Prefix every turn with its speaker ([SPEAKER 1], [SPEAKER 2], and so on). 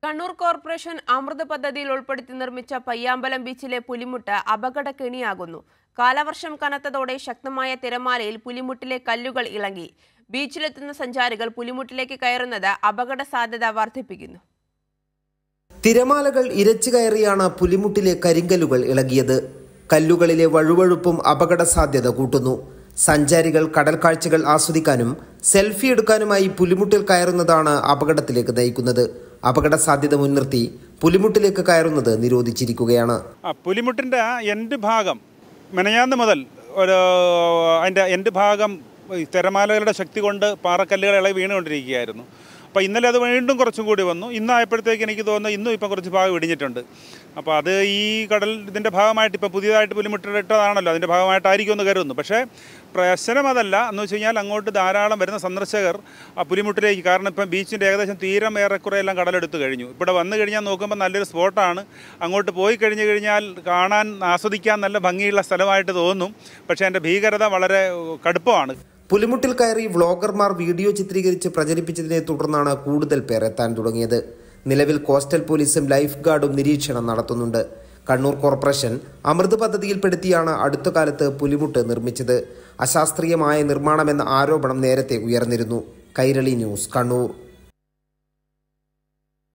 [SPEAKER 1] Kannur corporation അമൃത് പദ്ധതിയിൽ ഉൾപ്പെടുത്തി നിർമ്മിച്ച പയ്യാമ്പലം ബീച്ചിലെ പുലിമുട്ട് അപകടക്കെണിയാകുന്നു. കാലവർഷം കനത്തതോടെ ശക്തമായ തിരമാലയിൽ പുലിമുട്ടിലെ കല്ലുകൾ ഇളകി. ബീച്ചിലെത്തുന്ന സഞ്ചാരികൾ പുലിമുട്ടിലേക്ക് കയറുന്നത് അപകട സാധ്യത വർദ്ധിപ്പിക്കുന്നു.
[SPEAKER 2] തിരമാലകൾ ഇരച്ചു കയറിയാണ് പുലിമുട്ടിലെ കരിങ്കല്ലുകൾ ഇളകിയത്. കല്ലുകളിലെ വഴുവഴുപ്പും അപകട സാധ്യത കൂട്ടുന്നു. സഞ്ചാരികൾ കടൽ കാഴ്ചകൾ ആസ്വദിക്കാനും സെൽഫി എടുക്കാനുമായി പുലിമുട്ടിൽ കയറുന്നതാണ് അപകടത്തിലേക്ക് നയിക്കുന്നത്. അപകട സാധ്യത മുൻനിർത്തി പുലിമുട്ടിലേക്ക് കയറുന്നത് നിരോധിച്ചിരിക്കുകയാണ്.
[SPEAKER 3] പുലിമുട്ടിൻ്റെ എൻഡ് ഭാഗം മെനയാന്ന് മുതൽ അതിൻ്റെ എൻഡ് ഭാഗം തിരമാലകളുടെ ശക്തി കൊണ്ട് പാറക്കല്ലുകൾ ഇളകി വീണുകൊണ്ടിരിക്കുകയായിരുന്നു. അപ്പോൾ ഇന്നലെ അത് വീണ്ടും കുറച്ചും കൂടി വന്നു. ഇന്നായപ്പോഴത്തേക്ക് എനിക്ക് തോന്നുന്നു ഇന്നും ഇപ്പം കുറച്ച് ഭാഗം ഇടിഞ്ഞിട്ടുണ്ട്. അപ്പോൾ അത് ഈ ഇതിൻ്റെ ഭാഗമായിട്ട് ഇപ്പം പുതിയതായിട്ട് പുലിമുട്ടിട്ടതാണല്ലോ, അതിൻ്റെ ഭാഗമായിട്ടായിരിക്കും എന്ന് കരുതുന്നു. പക്ഷേ പ്രശ്നം അതല്ല എന്ന് വെച്ച് കഴിഞ്ഞാൽ അങ്ങോട്ട് ധാരാളം വരുന്ന സന്ദർശകർ ആ പുലിമുട്ടിലേക്ക്, കാരണം ഇപ്പം ബീച്ചിൻ്റെ ഏകദേശം തീരം ഏറെക്കുറെ എല്ലാം കടലെടുത്ത് കഴിഞ്ഞു. ഇവിടെ വന്നു കഴിഞ്ഞാൽ നോക്കുമ്പോൾ നല്ലൊരു സ്പോട്ടാണ്. അങ്ങോട്ട് പോയി കഴിഞ്ഞാൽ കാണാൻ ആസ്വദിക്കാൻ നല്ല ഭംഗിയുള്ള സ്ഥലമായിട്ട് തോന്നും. പക്ഷേ അതിൻ്റെ ഭീകരത വളരെ കടുപ്പമാണ്.
[SPEAKER 2] പുലിമുട്ടിൽ കയറി വ്ളോഗർമാർ വീഡിയോ ചിത്രീകരിച്ച് പ്രചരിപ്പിച്ചതിനെ തുടർന്നാണ് കൂടുതൽ പേർ എത്താൻ തുടങ്ങിയത്. നിലവിൽ കോസ്റ്റൽ പോലീസും ലൈഫ് ഗാർഡും നിരീക്ഷണം നടത്തുന്നുണ്ട്. കണ്ണൂർ കോർപ്പറേഷൻ അമൃത് പദ്ധതിയിൽപ്പെടുത്തിയാണ് അടുത്ത കാലത്ത് പുലിമുട്ട് നിർമ്മിച്ചത്. അശാസ്ത്രീയമായ നിർമ്മാണമെന്ന ആരോപണം നേരത്തെ ഉയർന്നിരുന്നു. കൈരളി ന്യൂസ്, കണ്ണൂർ.